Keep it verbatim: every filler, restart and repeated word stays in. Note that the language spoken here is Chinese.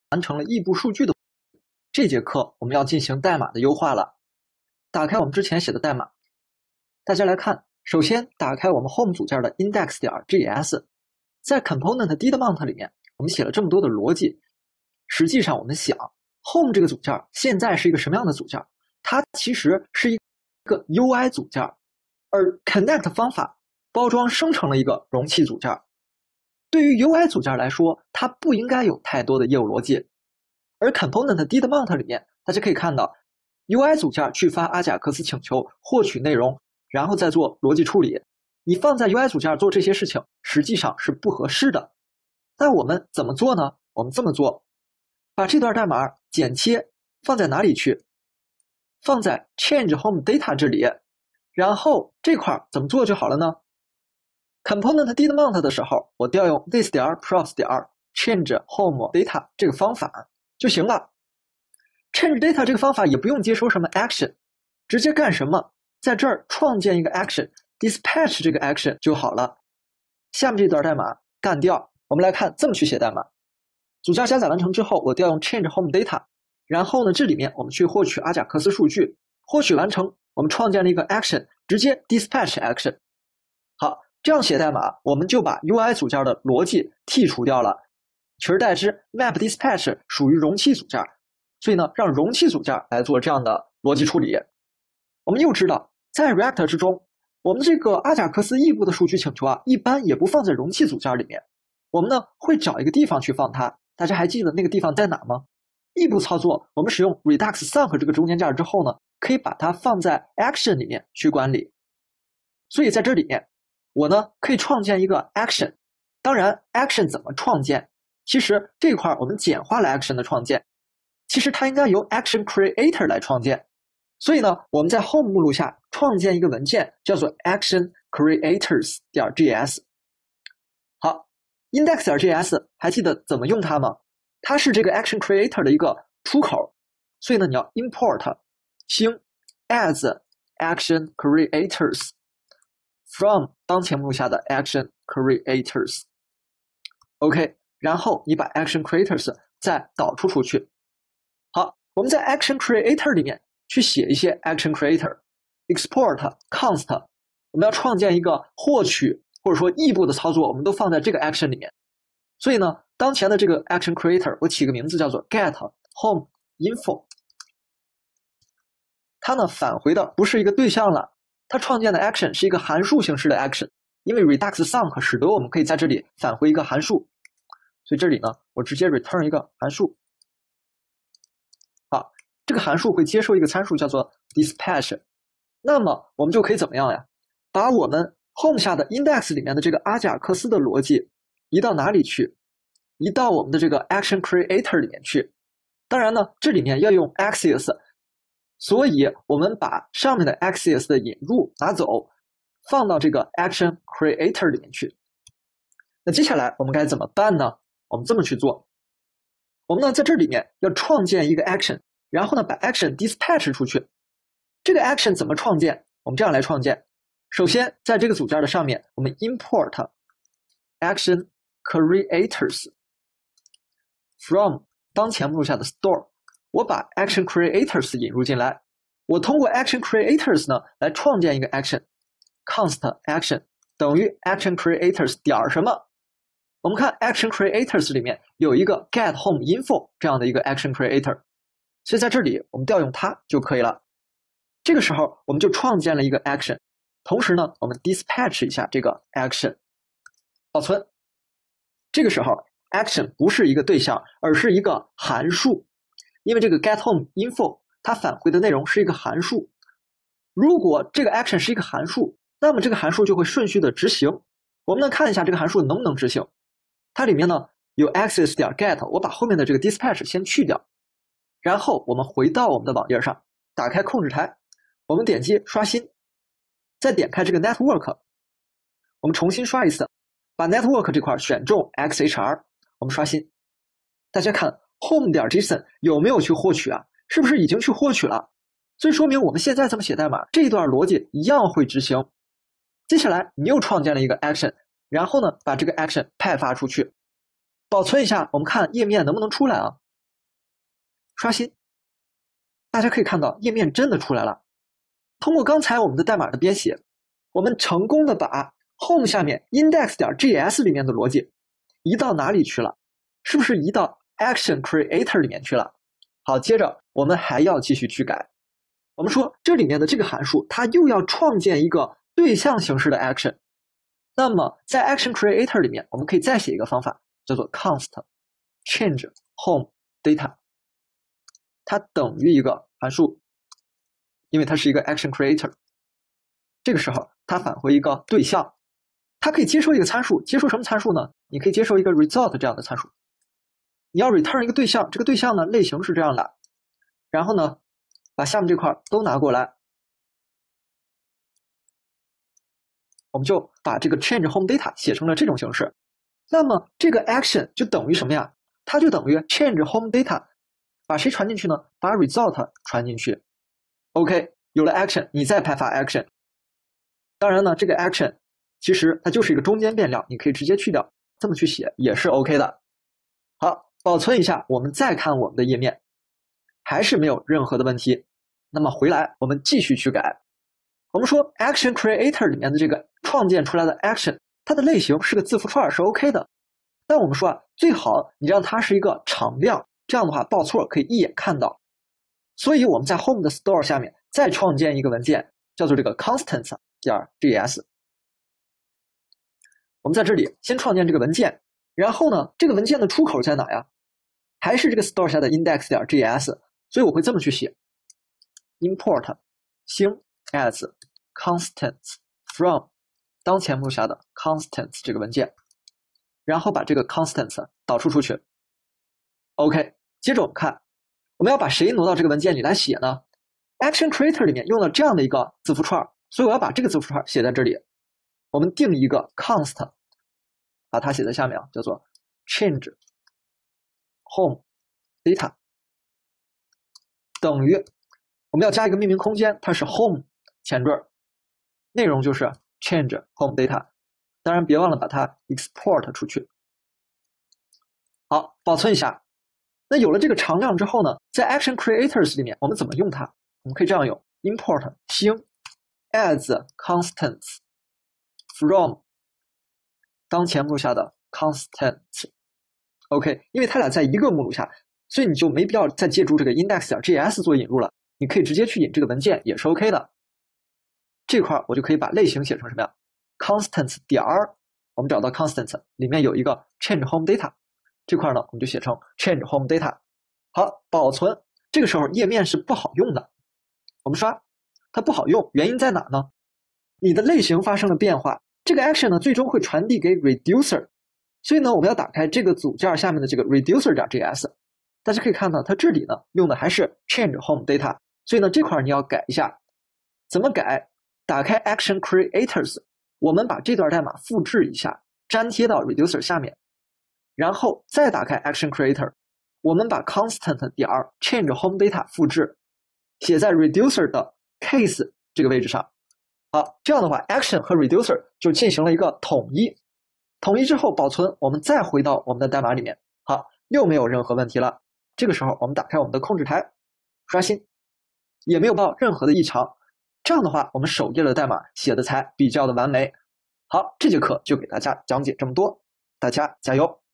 完成了异步数据的。这节课我们要进行代码的优化了。打开我们之前写的代码，大家来看，首先打开我们 home 组件的 index.js， 在 component didmount 里面，我们写了这么多的逻辑。实际上我们想 home 这个组件现在是一个什么样的组件？它其实是一个 U I 组件，而 connect 方法包装生成了一个容器组件。对于 U I 组件来说，它不应该有太多的业务逻辑。而 component didmount 里面，大家可以看到 U I 组件去发阿贾克斯请求，获取内容，然后再做逻辑处理。你放在 U I 组件做这些事情，实际上是不合适的。那我们怎么做呢？我们这么做，把这段代码剪切放在哪里去？放在 change home data 这里，然后这块怎么做就好了呢？ component didmount 的时候，我调用 this 点 props 点 change home data 这个方法就行了。change data 这个方法也不用接收什么 action， 直接干什么？在这儿创建一个 action， dispatch 这个 action 就好了。下面这段代码干掉。我们来看这么去写代码。组件加载完成之后，我调用 change home data， 然后呢，这里面我们去获取阿贾克斯数据，获取完成，我们创建了一个 action， 直接 dispatch action。好，这样写代码，我们就把 U I 组件的逻辑剔除掉了，取而代之 map dispatch 属于容器组件，所以呢，让容器组件来做这样的逻辑处理。我们又知道，在 React 之中，我们这个阿贾克斯异步的数据请求啊，一般也不放在容器组件里面，我们呢会找一个地方去放它。大家还记得那个地方在哪吗？异步操作，我们使用 Redux Sunk 这个中间件之后呢，可以把它放在 Action 里面去管理。所以在这里面，我呢可以创建一个 Action。当然 Action 怎么创建？其实这块我们简化了 Action 的创建，其实它应该由 Action Creator 来创建。所以呢，我们在 Home 目录下创建一个文件，叫做 Action Creators.js。好，index.js 还记得怎么用它吗？它是这个 Action Creator 的一个出口，所以呢，你要 import 星 as Action Creators from 当前目录下的 Action Creators。OK， 然后你把 Action Creators 再导出出去。好，我们在 Action Creator 里面去写一些 Action Creator，export const， 我们要创建一个获取或者说异步的操作，我们都放在这个 action 里面。所以呢，当前的这个 action creator 我起个名字叫做 get home info， 它呢返回的不是一个对象了，它创建的 action 是一个函数形式的 action， 因为 Redux Sunk 使得我们可以在这里返回一个函数，所以这里呢我直接 return 一个函数。好，这个函数会接受一个参数叫做 dispatch， 那么我们就可以怎么样呀？把我们 home 下的 index 里面的这个阿贾克斯的逻辑移到哪里去？移到我们的这个 action creator 里面去。当然呢，这里面要用 Axios， 所以我们把上面的 Axios 的引入拿走，放到这个 action creator 里面去。那接下来我们该怎么办呢？我们这么去做。我们呢在这里面要创建一个 action， 然后呢把 action dispatch 出去。这个 action 怎么创建？我们这样来创建。首先，在这个组件的上面，我们 import action creators from 当前目录下的 store， 我把 action creators 引入进来，我通过 action creators 呢来创建一个 action const action 等于 action creators 点什么？我们看 action creators 里面有一个 get home info 这样的一个 action creator， 所以在这里我们调用它就可以了。这个时候我们就创建了一个 action。同时呢，我们 dispatch 一下这个 action， 保存。这个时候 action 不是一个对象，而是一个函数，因为这个 get home info 它返回的内容是一个函数。如果这个 action 是一个函数，那么这个函数就会顺序的执行。我们呢看一下这个函数能不能执行。它里面呢有 Axios 点 get， 我把后面的这个 dispatch 先去掉，然后我们回到我们的网页上，打开控制台，我们点击刷新。再点开这个 network， 我们重新刷一次，把 network 这块选中 X H R， 我们刷新。大家看 home.json 有没有去获取啊？是不是已经去获取了？所以说明我们现在这么写代码，这一段逻辑一样会执行。接下来你又创建了一个 action， 然后呢把这个 action 派发出去，保存一下，我们看页面能不能出来啊？ 刷新，大家可以看到页面真的出来了。通过刚才我们的代码的编写，我们成功的把 home 下面 index.js 里面的逻辑移到哪里去了？是不是移到 action creator 里面去了？好，接着我们还要继续去改。我们说这里面的这个函数，它又要创建一个对象形式的 action。那么在 action creator 里面，我们可以再写一个方法，叫做 const change home data， 它等于一个函数，因为它是一个 action creator。这个时候它返回一个对象，它可以接收一个参数，接收什么参数呢？你可以接收一个 result 这样的参数。你要 return 一个对象，这个对象呢类型是这样的，然后呢把下面这块都拿过来，我们就把这个 change home data 写成了这种形式。那么这个 action 就等于什么呀？它就等于 change home data， 把谁传进去呢？把 result 传进去。OK， 有了 action， 你再派发 action。当然呢，这个 action 其实它就是一个中间变量，你可以直接去掉，这么去写也是 OK 的。好，保存一下，我们再看我们的页面，还是没有任何的问题。那么回来我们继续去改。我们说 action creator 里面的这个创建出来的 action， 它的类型是个字符串，是 OK 的。但我们说啊，最好你让它是一个常量，这样的话报错可以一眼看到。所以我们在 home 的 store 下面再创建一个文件，叫做这个 constants.js。我们在这里先创建这个文件，然后呢，这个文件的出口在哪呀？还是这个 store 下的 index.js， 所以我会这么去写 import 星 as constants from 当前目录下的 constants 这个文件，然后把这个 constants 导出出去。OK， 接着我们看，我们要把谁挪到这个文件里来写呢？ Action Creator 里面用了这样的一个字符串，所以我要把这个字符串写在这里。我们定一个 const， 把它写在下面啊，叫做 change home data 等于，我们要加一个命名空间，它是 home 前缀，内容就是 change home data， 当然别忘了把它 export 出去。好，保存一下。那有了这个常量之后呢，在 action creators 里面我们怎么用它？我们可以这样用 import 星 as constants from 当前目录下的 constants。 OK， 因为它俩在一个目录下，所以你就没必要再借助这个 index.js 做引入了，你可以直接去引这个文件也是 OK 的。这块我就可以把类型写成什么呀？ constants 点儿，我们找到 constants 里面有一个 change home data， 这块呢我们就写成 change home data。 好，保存。这个时候页面是不好用的，我们刷它不好用，原因在哪呢？你的类型发生了变化，这个 action 呢最终会传递给 reducer， 所以呢我们要打开这个组件下面的这个 reducer.js， 大家可以看到它这里呢用的还是 change home data， 所以呢这块你要改一下。怎么改？打开 action creators， 我们把这段代码复制一下，粘贴到 reducer 下面，然后再打开 action creator， 我们把 constant 点 change home data 复制，写在 reducer 的 case 这个位置上。好，这样的话 action 和 reducer 就进行了一个统一。统一之后保存，我们再回到我们的代码里面。好，又没有任何问题了。这个时候我们打开我们的控制台，刷新，也没有报任何的异常。这样的话我们首页的代码写的才比较的完美。好，这节课就给大家讲解这么多，大家加油。